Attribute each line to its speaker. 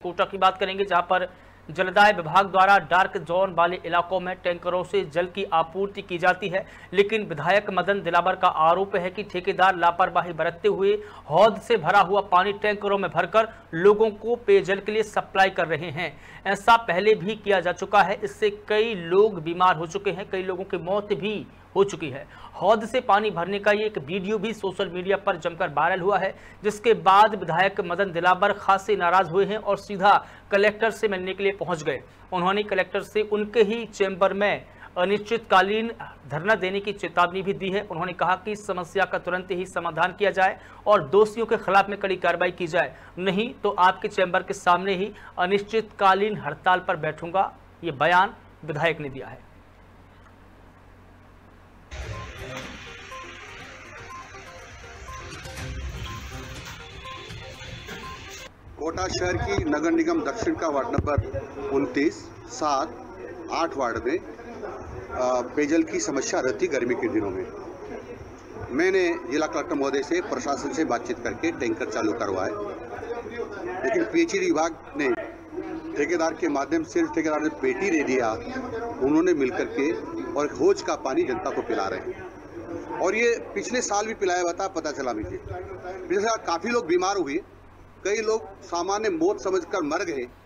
Speaker 1: कोटा की बात करेंगे, जहां पर जलदाय विभाग द्वारा डार्क जोन वाले इलाकों में टैंकरों से जल की आपूर्ति की जाती है, लेकिन विधायक मदन दिलावर का आरोप है कि ठेकेदार लापरवाही बरतते हुए हौद से भरा हुआ पानी टैंकरों में भरकर लोगों को पेयजल के लिए सप्लाई कर रहे हैं। ऐसा पहले भी किया जा चुका है, इससे कई लोग बीमार हो चुके हैं, कई लोगों की मौत भी हो चुकी है। हौद से पानी भरने का ये एक वीडियो भी सोशल मीडिया पर जमकर वायरल हुआ है, जिसके बाद विधायक मदन दिलावर खासे नाराज हुए हैं और सीधा कलेक्टर से मिलने के लिए पहुंच गए। उन्होंने कलेक्टर से उनके ही चैम्बर में अनिश्चितकालीन धरना देने की चेतावनी भी दी है। उन्होंने कहा कि इस समस्या का तुरंत ही समाधान किया जाए और दोषियों के खिलाफ में कड़ी कार्रवाई की जाए, नहीं तो आपके चैम्बर के सामने ही अनिश्चितकालीन हड़ताल पर बैठूंगा, ये बयान विधायक ने दिया है।
Speaker 2: कोटा शहर की नगर निगम दक्षिण का वार्ड नंबर 29, 7, 8 वार्ड में पेयजल की समस्या रहती गर्मी के दिनों में। मैंने जिला कलेक्टर महोदय से प्रशासन से बातचीत करके टैंकर चालू करवाए, लेकिन पीएचईडी विभाग ने ठेकेदार के माध्यम से ठेकेदार ने पेटी दे दिया, उन्होंने मिलकर के और हौज का पानी जनता को पिला रहे हैं। और ये पिछले साल भी पिलाया हुआ था, पता चला मुझे। पिछले साल काफ़ी लोग बीमार हुए, कई लोग सामान्य मौत समझकर मर गए।